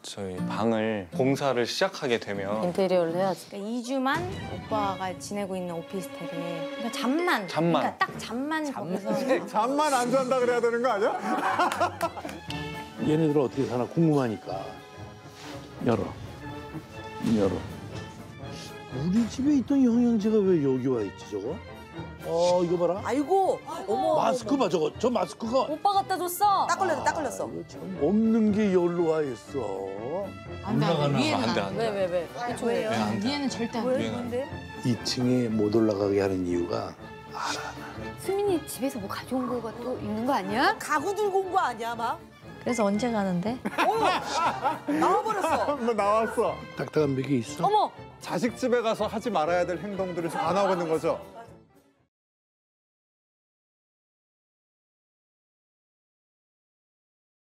저희 방을 공사를 시작하게 되면 인테리어를 해야지. 그러니까 2주만 오빠가 지내고 있는 오피스텔에 그러니까 잠만. 그러니까 딱 잠만 거기서. 잠만 안 잔다 그래야 되는 거 아니야? 얘네들 어떻게 사나 궁금하니까. 열어. 우리 집에 있던 영양제가 왜 여기 와 있지 저거? 이거 봐라. 아이고, 어머. 마스크 봐 저거. 저 마스크가. 오빠 갖다 줬어. 딱 걸렸어. 이거 참 없는 게 여기로 와 있어. 안 돼, 위에는 안 돼, 안 안 돼. 돼. 왜? 왜요? 위에는 절대 안 돼. 왜? 뭔데? 2층에 못 올라가게 하는 이유가 알아. 수민이 집에서 뭐 가져온 거가 또 있는 거 아니야? 가구 들고 온 거 아니야, 막? 그래서 언제 가는데? 나와버렸어. 뭐 나왔어. 딱딱한 벽이 있어? 어머! 자식 집에 가서 하지 말아야 될 행동들을 지금 안 하고 있는 거죠?